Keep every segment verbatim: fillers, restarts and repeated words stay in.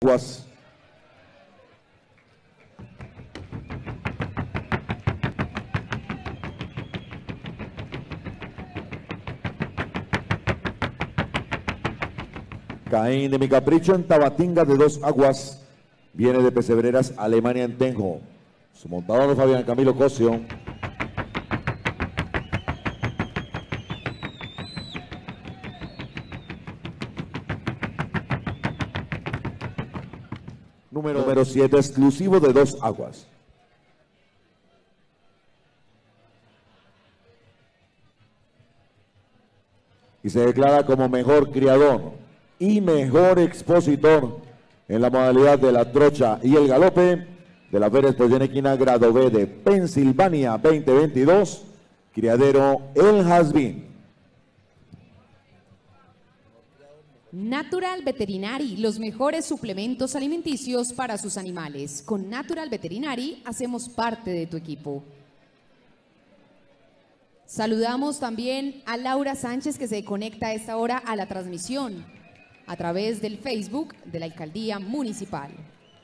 Aguas. Caín de mi capricho en Tabatinga de Dos Aguas. Viene de Pesebreras, Alemania en Tenjo. Su montador Fabián Camilo Cosio. Número siete, exclusivo de Dos Aguas. Y se declara como mejor criador y mejor expositor en la modalidad de la trocha y el galope de la Feria Exposición Equina Grado B de Pensilvania veinte veintidós, criadero El Jazmín. Natural Veterinary, los mejores suplementos alimenticios para sus animales. Con Natural Veterinary hacemos parte de tu equipo. Saludamos también a Laura Sánchez, que se conecta a esta hora a la transmisión a través del Facebook de la Alcaldía Municipal.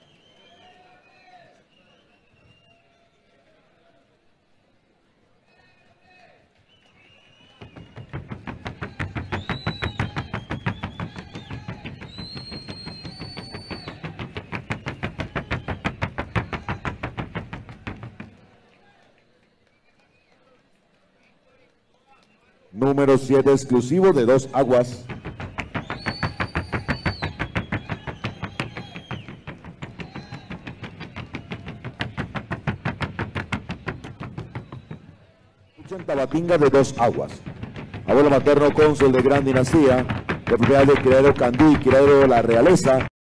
Número siete, exclusivo de Dos Aguas. Tabatinga de Dos Aguas. Abuelo materno, cónsul de Gran Dinastía, propiedad de criadero Candí, criadero de la Realeza.